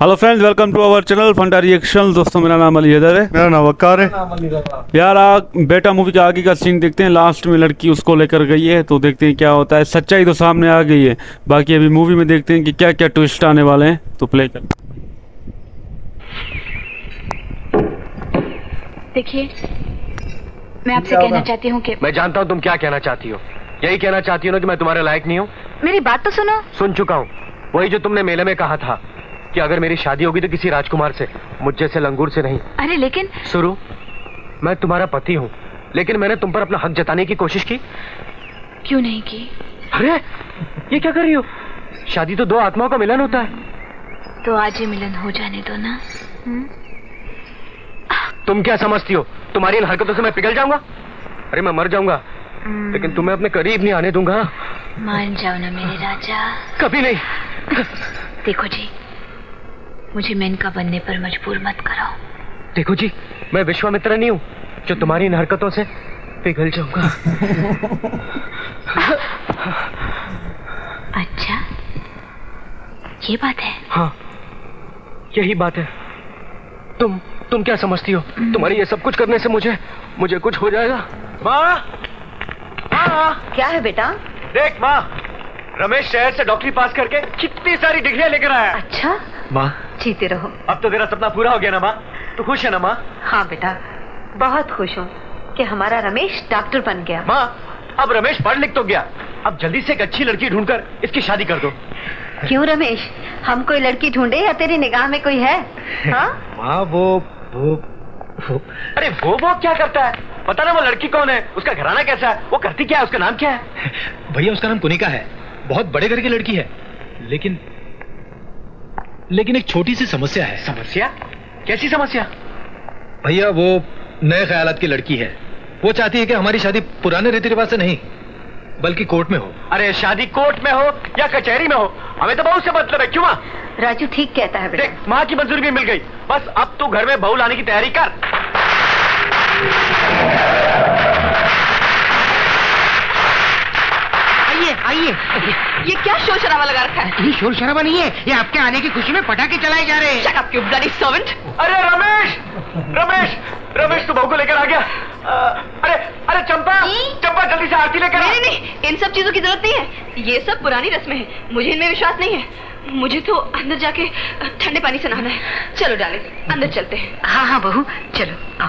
Hello friends, welcome to our channel funda reaction. दोस्तों, मेरा नाम अली हैदर है। मेरा नाम वकार है। यार, बेटा मूवी का आगे का सीन देखते हैं। लास्ट में लड़की उसको लेकर गई है, तो देखते हैं क्या होता है। सच्चाई तो सामने आ गई है, बाकी अभी मूवी में देखते हैं कि क्या क्या ट्विस्ट आने वाले हैं। तो प्ले कर। देखिए, मैं आपसे कहना चाहती हूँ कि मैं जानता हूँ तुम क्या कहना चाहती हो। यही कहना चाहती हो ना कि मैं तुम्हारे लायक नहीं हूँ। मेरी बात तो सुनो। सुन चुका हूँ। वही जो तुमने मेले में कहा था कि अगर मेरी शादी होगी तो किसी राजकुमार से, मुझ जैसे लंगूर से नहीं। अरे लेकिन सुरु, मैं तुम्हारा पति हूँ, लेकिन मैंने तुम पर अपना हक जताने की कोशिश की। क्यों नहीं की? अरे ये क्या कर रही हो? शादी तो दो आत्माओं का मिलन होता है। तो आज ही मिलन हो जाने दो ना। तुम क्या समझती हो? तुम्हारी इन हरकतों से मैं पिघल जाऊंगा? अरे मैं मर जाऊंगा, लेकिन तुम्हें अपने करीब नहीं आने दूंगा। मान जाओ ना मेरे राजा। कभी नहीं। देखो जी, मुझे मेनका बनने पर मजबूर मत करो। देखो जी, मैं विश्वामित्र नहीं हूँ जो तुम्हारी इन हरकतों से पिघल जाऊंगा। अच्छा, ये बात है? हाँ, यही बात है। तुम क्या समझती हो? तुम्हारी ये सब कुछ करने से मुझे कुछ हो जाएगा? माँ, क्या है बेटा? देख माँ, रमेश शहर से डॉक्टरी पास करके कितनी सारी डिग्रियां लेकर आया। अच्छा माँ, जीते रहो। अब तो तेरा सपना पूरा हो गया ना माँ? तू खुश है ना माँ? हाँ बेटा, बहुत खुश हूँ कि हमारा रमेश डॉक्टर बन गया। माँ, अब रमेश पढ़ लिख तो गया, अब जल्दी से एक अच्छी लड़की ढूंढकर इसकी शादी कर दो। क्यों रमेश, हम कोई लड़की ढूंढे या तेरी निगाह में कोई है? हाँ माँ, वो अरे वो क्या करता है? पता ना वो लड़की कौन है, उसका घराना कैसा है, वो करती क्या है, उसका नाम क्या है? भैया, उसका नाम कुनिका है। बहुत बड़े घर की लड़की है, लेकिन एक छोटी सी समस्या है। समस्या? कैसी समस्या? भैया, वो नए ख्यालात की लड़की है। वो चाहती है कि हमारी शादी पुराने रीति रिवाज से नहीं बल्कि कोर्ट में हो। अरे शादी कोर्ट में हो या कचहरी में हो, हमें तो बहुत से मतलब है। क्यों माँ? राजू ठीक कहता है बेटा। देख, माँ की मंजूरी भी मिल गई, बस अब तू घर में बहू लाने की तैयारी कर। आइए, ये क्या शोर शराबा लगा रखा है? ये शोर शराबा नहीं है, ये आपके आने की खुशी में पटाखे चलाए जा रहे हैं। Shut up, you bloody servant! अरे रमेश तू बहू को लेकर आ गया। अरे चंपा जल्दी से आरती लेकर आ। नहीं, इन सब चीजों की जरूरत नहीं है। ये सब पुरानी रस्में हैं, मुझे इनमें विश्वास नहीं है। मुझे तो अंदर जाके ठंडे पानी से नहाना है। चलो डाले, अंदर चलते हैं। हाँ बहू, चलो आओ।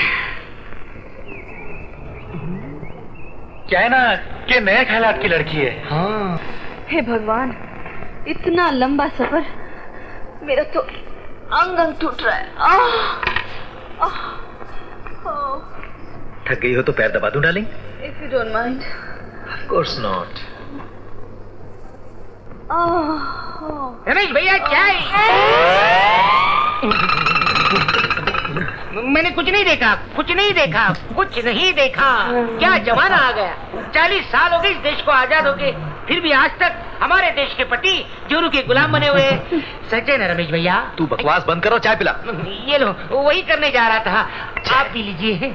क्या है ना कि नए ख्यालात की लड़की है। हाँ। हे भगवान, इतना लंबा सफर, मेरा तो अंग टूट रहा है। थक गई हो तो पैर दबा दूं darling? If you don't mind. Of course not. Ramesh भैया, चाय। मैंने कुछ नहीं देखा। क्या जमाना आ गया। 40 साल हो गए इस देश को आजाद होके, फिर भी आज तक हमारे देश के पति जोरू के गुलाम बने हुए। सच है ना रमेश भैया? तू बकवास बंद करो, चाय पिला। ये लो, वही करने जा रहा था, आप पी लीजिए।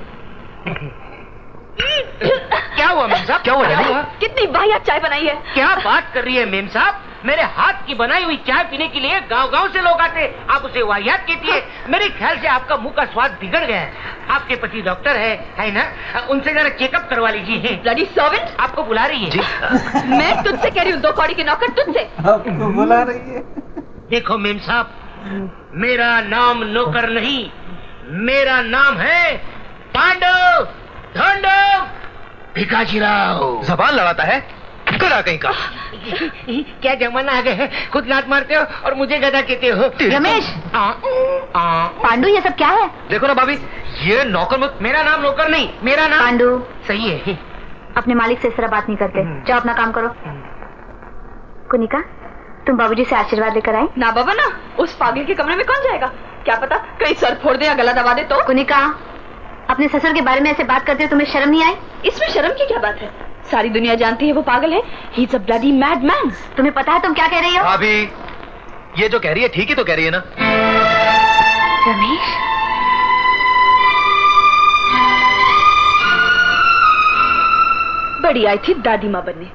क्या हुआ मेम साहब? क्या हुआ? कितनी वाहियात चाय बनाई है। क्या बात कर रही है मेम साहब? मेरे हाथ की बनाई हुई चाय पीने के लिए गांव-गांव से लोग आते, आप उसे वाहियात कहती है? मेरे ख्याल से आपका मुंह का स्वाद बिगड़ गया है। आपके पति डॉक्टर है ना? उनसे जरा चेकअप करवा लीजिए। ब्लडी सर्वेंट, आपको बुला रही है। मैं तुझसे कह रही हूँ, 2 कौड़ी के नौकर तुझसे। आपको बुला रही है। देखो मेम साहब, मेरा नाम नौकर नहीं, मेरा नाम है पांडव ढोंडव भिकाजीराव। जबान लड़ाता है, गधा कहीं का। क्या जमाना आ गया है, खुद लात मारते हो और मुझे गधा कहते हो। रमेश, पांडु, ये सब क्या है? देखो ना भाभी, ये नौकर मेरा नाम नौकर नहीं, मेरा नाम पांडु। सही है। अपने मालिक से इस तरह बात नहीं करते। जाओ अपना काम करो। कुनिका, तुम बाबूजी से आशीर्वाद लेकर आए? ना बाबा ना, उस पागल के कमरे में कौन जाएगा? क्या पता कहीं सर फोड़ दे या गला दबा दे तो। कुनिका, अपने ससुर के बारे में ऐसे बात करते हो, तुम्हें शर्म नहीं आई? इसमें शर्म की क्या बात है? सारी दुनिया जानती है वो पागल है। He is a bloody madman. तुम्हें पता है तुम क्या कह रही हो? भाभी, ये जो कह रही है ठीक ही तो कह रही है ना? रमेश, बड़ी आई थी दादी माँ बनने।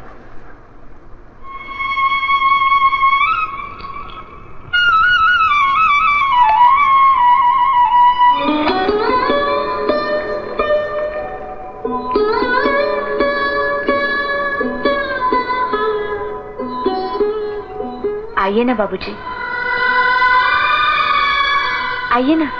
ना बाबूजी, आइए ना।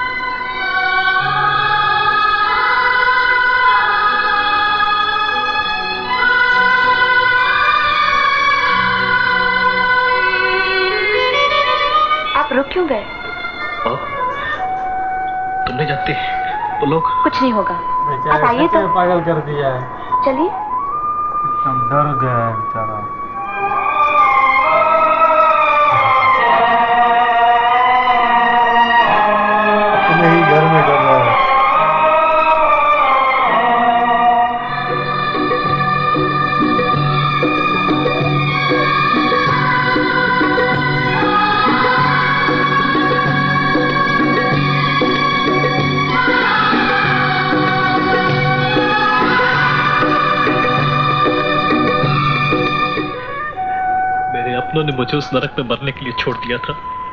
आप रुक क्यों गए? तुमने जानते वो लोग। कुछ नहीं होगा, आप आइए तो। पागल कर दिया है। चलिए। हम डर गए हैं बेचारा। नहीं, घर में डर रहा है। अपनों ने मुझे उस नरक में मरने के लिए छोड़ दिया था।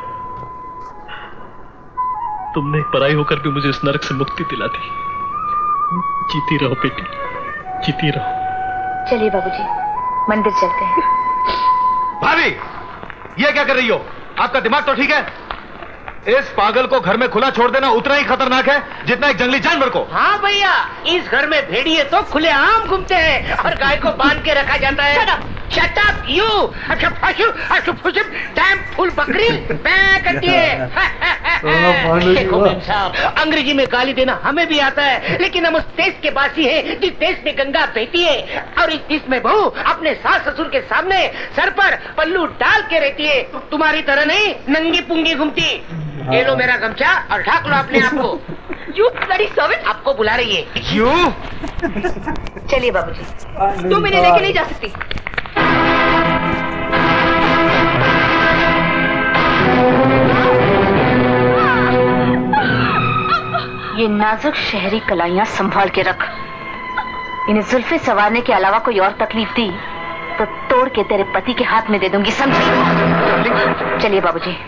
तुमने पराई होकर भी मुझे इस नरक से मुक्ति दिला दी। जीती रहो बेटी, जीती रहो। चलिए बाबूजी, मंदिर चलते हैं। भाभी, ये क्या कर रही हो? आपका दिमाग तो ठीक है? इस पागल को घर में खुला छोड़ देना उतना ही खतरनाक है जितना एक जंगली जानवर को। हाँ भैया, इस घर में भेड़िए तो खुलेआम घूमते हैं और गाय को बांध के रखा जाता है। Shut up, you! Damn fool बकरी मैं करती है। देखो मेम साहब, अंग्रेजी में गाली देना हमें भी आता है, लेकिन हम उस देश के वासी हैं जिस देश में गंगा बहती है और इस देश में बहू अपने सास ससुर के सामने सर पर पल्लू डाल के रहती है। तुम्हारी तरह नहीं नंगी पुंगी घूमती। ये लो मेरा गमछा और ढाक लो अपने आप को। You bloody servant! आपको बुला रही है। क्यों? चलिए बाबूजी। तुम इन्हें लेके नहीं जा सकती। ये नाजुक शहरी कलाइयां संभाल के रख। इन्हें जुल्फे संवारने के अलावा कोई और तकलीफ दी तो तोड़ के तेरे पति के हाथ में दे दूंगी, समझी? चलिए बाबूजी।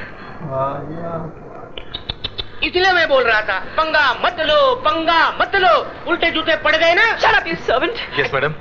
इसलिए मैं बोल रहा था पंगा मत लो, पंगा मत लो। उल्टे जूते पड़ गए ना। Shut up, you servant! Yes, madam.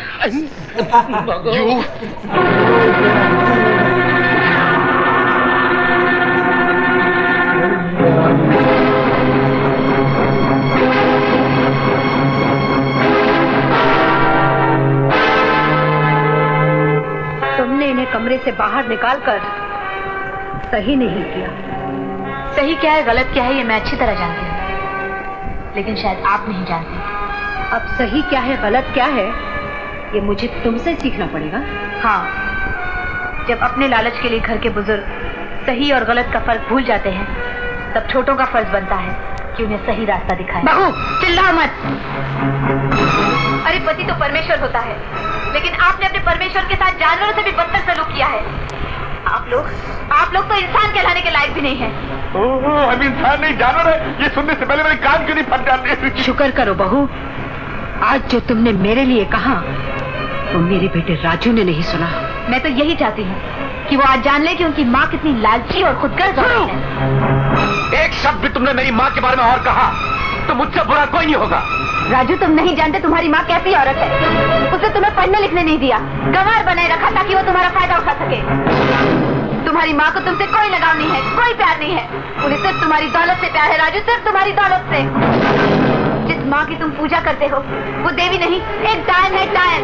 तुमने इन्हें कमरे से बाहर निकालकर सही नहीं किया। सही क्या है गलत क्या है ये मैं अच्छी तरह जानती हूँ, लेकिन शायद आप नहीं जानते। अब सही क्या है गलत क्या है ये मुझे तुमसे सीखना पड़ेगा। हाँ, जब अपने लालच के लिए घर के बुजुर्ग सही और गलत का फर्क भूल जाते हैं, तब छोटों का फर्ज बनता है कि उन्हें सही रास्ता दिखाएं। बहू चिल्ला मत। अरे पति तो परमेश्वर होता है, लेकिन आपने अपने परमेश्वर के साथ जानवरों से भी बदतर सलूक किया है। आप लोग तो इंसान कहलाने के लायक भी नहीं हैं। हम इंसान नहीं जानवर है। ये सुनने से पहले मेरे कान क्यों नहीं फट जाते? शुक्र करो बहू, आज जो तुमने मेरे लिए कहा वो मेरे बेटे राजू ने नहीं सुना। मैं तो यही चाहती हूँ कि वो आज जान ले कि उनकी माँ कितनी लालची और खुदगर्ज है। एक शब्द भी तुमने मेरी माँ के बारे में और कहा तो मुझसे बुरा कोई नहीं होगा। राजू, तुम नहीं जानते तुम्हारी माँ कैसी औरत है। उसने तुम्हें पढ़ने लिखने नहीं दिया, गंवार बनाए रखा ताकि वो तुम्हारा फायदा उठा सके। तुम्हारी माँ को तुमसे कोई लगाव नहीं है, कोई प्यार नहीं है। उन्हें सिर्फ तुम्हारी दौलत से प्यार है राजू, सिर्फ तुम्हारी दौलत से। जिस माँ की तुम पूजा करते हो वो देवी नहीं, एक डायन है, डायन।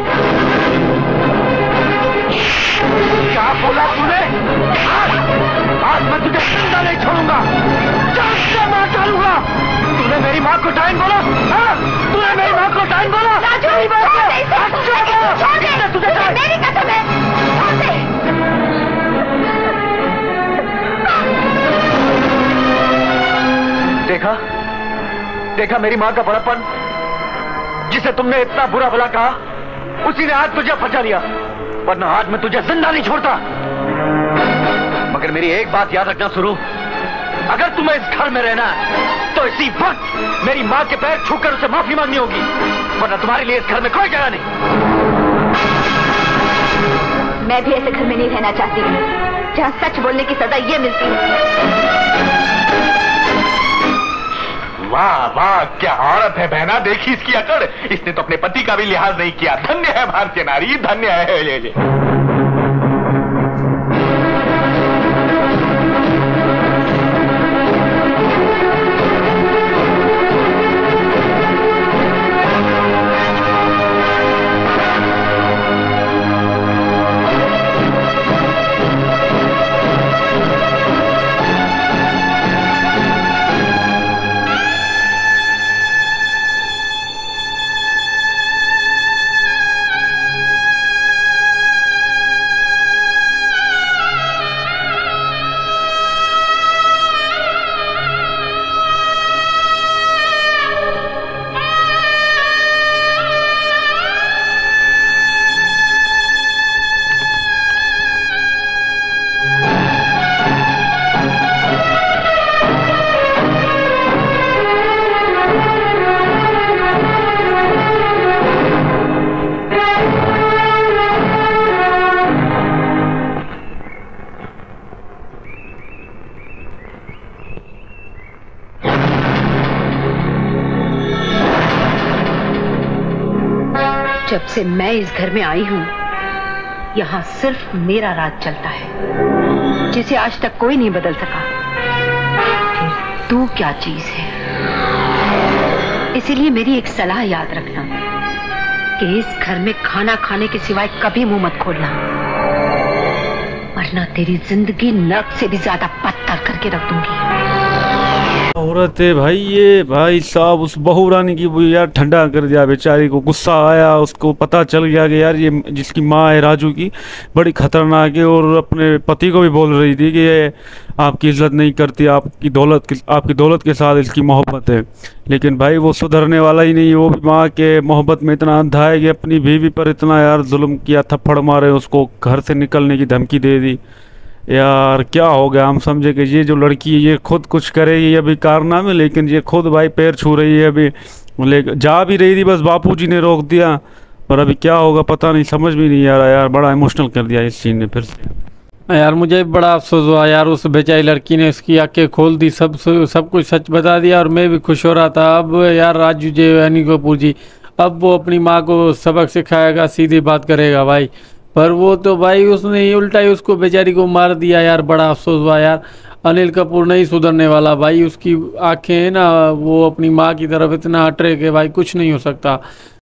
क्या बोला तूने? आज मैं तुझे जिंदा नहीं छोड़ूंगा, जान से मार डालूंगा। तूने मेरी माँ को डायन बोला? तूने मेरी माँ को डायन बोला? राजू, तुझे मेरी कसम है। देखा मेरी माँ का बड़प्पन? जिसे तुमने इतना बुरा भला कहा उसी ने आज तुझे फंसा लिया, वरना आज मैं तुझे जिंदा नहीं छोड़ता। मगर मेरी एक बात याद रखना शुरू, अगर तुम्हें इस घर में रहना है तो इसी वक्त मेरी माँ के पैर छूकर उसे माफी मांगनी होगी, वरना तुम्हारे लिए इस घर में कोई जगह नहीं। मैं भी ऐसे घर में नहीं रहना चाहती हूँ जहाँ सच बोलने की सजा ये मिलती है। वाह वाह, क्या औरत है बहना, देखी इसकी अकड़। इसने तो अपने पति का भी लिहाज नहीं किया। धन्य है भारतीय नारी, धन्य है। जब से मैं इस घर में आई हूँ यहाँ सिर्फ मेरा राज चलता है, जिसे आज तक कोई नहीं बदल सका। फिर तू क्या चीज है? इसीलिए मेरी एक सलाह याद रखना कि इस घर में खाना खाने के सिवाय कभी मुंह मत खोलना, वरना तेरी जिंदगी नर्क से भी ज्यादा पत्थर करके रख दूंगी। औरत है भाई, ये भाई साहब उस बहू रानी की वो यार ठंडा कर दिया बेचारी को। गुस्सा आया, उसको पता चल गया कि यार ये जिसकी माँ है राजू की बड़ी खतरनाक है, और अपने पति को भी बोल रही थी कि ये आपकी इज्जत नहीं करती, आपकी दौलत के साथ इसकी मोहब्बत है। लेकिन भाई वो सुधरने वाला ही नहीं है, वो भी माँ के मोहब्बत में इतना अंधा है कि अपनी बीवी पर इतना यार जुल्म किया, थप्पड़ मारे, उसको घर से निकलने की धमकी दे दी। यार क्या हो गया, हम समझे कि ये जो लड़की है ये खुद कुछ करेगी अभी कारनामे, लेकिन ये खुद भाई पैर छू रही है अभी। लेकिन जा भी रही थी, बस बापूजी ने रोक दिया, पर अभी क्या होगा पता नहीं, समझ भी नहीं आ रहा यार। बड़ा इमोशनल कर दिया इस सीन ने फिर से। यार मुझे बड़ा अफसोस हुआ यार, उस बेचारी लड़की ने उसकी आंखें खोल दी, सब कुछ सच बता दिया, और मैं भी खुश हो रहा था। अब यार राजू जी यानी कपूर जी, अब वो अपनी माँ को सबक सिखाएगा, सीधी बात करेगा भाई। पर वो तो भाई उसने ही उल्टा ही उसको बेचारी को मार दिया यार, बड़ा अफसोस हुआ यार। अनिल कपूर नहीं सुधरने वाला भाई, उसकी आंखें हैं ना वो अपनी माँ की तरफ इतना अटरे के भाई कुछ नहीं हो सकता।